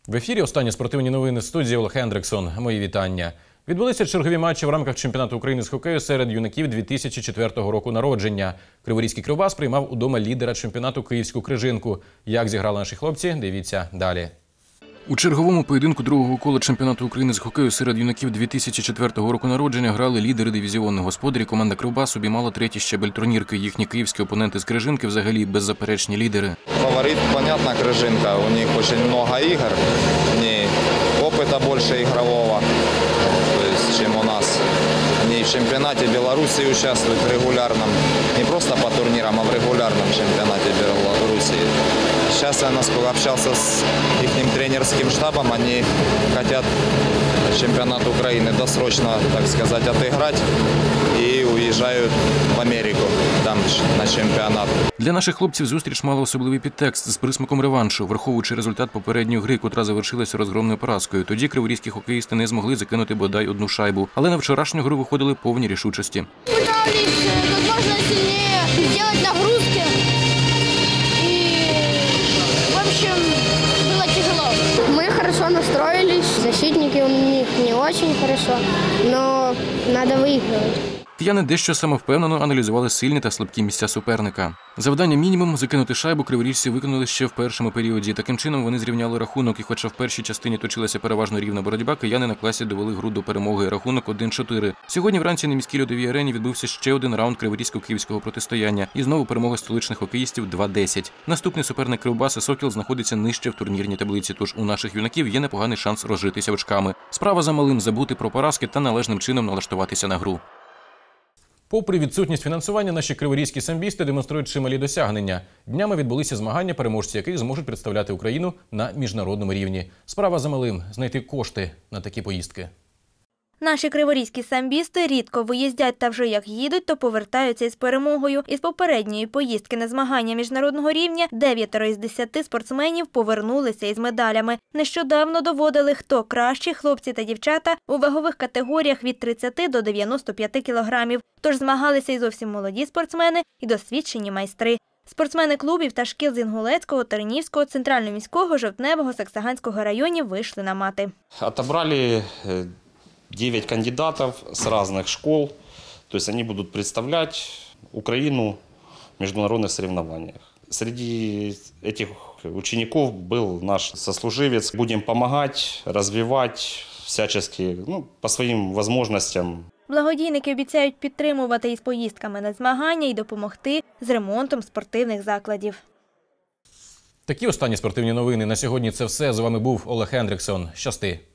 В ефірі останні спортивні новини з студії Олег Хендриксон. Мої вітання. Відбулися чергові матчі в рамках чемпіонату України з хокею серед юнаків 2004 року народження. Криворізький Кривбас приймав удома лідера чемпіонату Київську Крижинку. Як зіграли наші хлопці, дивіться далі. У черговому поєдинку другого кола чемпіонату України з хокею серед юнаків 2004 року народження грали лідери дивізіону. Господарі команда Кривбас обіймала третій щабель турнірки. Їхні київські опоненти з Крижинки взагалі беззаперечні лідери. Фаворит, понятно, Крижинка. У них очень много игр. В ней опыта больше игрового, то есть, чем у нас. Они в чемпионате Беларуси участвуют в регулярном, не просто по турнирам, а в регулярном чемпионате Беларуси. Сейчас я, насколько общался с их тренерским штабом, они хотят чемпионат Украины досрочно, так сказать, отыграть и уезжают в Америку там на чемпіонат. Для наших хлопців зустріч мала особливий підтекст з присмаком реваншу, враховуючи результат попередньої гри, котра завершилася розгромною поразкою. Тоді криворізькі хокеїсти не змогли закинути бодай одну шайбу, але на вчорашню гру виходили повні рішучості. Пытались как можно сильнее делать нагрузки. И, в общем, было тяжело. Мы хорошо настроились. Защитники у них не очень хорошо, но надо выигрывать. Кияни дещо самовпевнено аналізували сильні та слабкі місця суперника. Завдання мінімум – закинути шайбу криворіжці виконали ще в першому періоді. Таким чином вони зрівняли рахунок, і хоча в першій частині точилася переважно рівна боротьба, кияни на класі довели гру до перемоги. Рахунок 1-4. Сьогодні вранці на міській льодовій арені відбувся ще один раунд криворізько-київського протистояння. І знову перемога столичних хокеїстів 2-10. Наступний суперник Кривбаса «Сокіл» знаходиться нижче в турнірній таблиці, тож у наших юнаків є непоганий шанс розжитися очками. Справа за малим – забути про поразки та належним чином налаштуватися на гру. Попри відсутність фінансування, наші криворізькі самбісти демонструють чималі досягнення. Днями відбулися змагання, переможці яких зможуть представляти Україну на міжнародному рівні. Справа за малим – знайти кошти на такі поїздки. Наші криворізькі самбісти рідко виїздять та вже як їдуть, то повертаються із перемогою. Із попередньої поїздки на змагання міжнародного рівня 9 із 10 спортсменів повернулися із медалями. Нещодавно доводили, хто кращі, хлопці та дівчата, у вагових категоріях від 30 до 95 кілограмів. Тож змагалися і зовсім молоді спортсмени, і досвідчені майстри. Спортсмени клубів та шкіл з Інгулецького, Тернівського, Центрально-міського, Жовтневого, Саксаганського районів вийшли на мати. Отобрали 9 кандидатов с разных школ, то есть они будут представлять Украину в международных соревнованиях. Среди этих учеников был наш сослуживец. Будем помогать, развивать всячески, по своим возможностям. Благодійники обіцяють підтримувати із поїздками на змагання і допомогти з ремонтом спортивних закладів. Такі останні спортивні новини. На сьогодні це все. З вами був Олег Хендриксон. Щасти!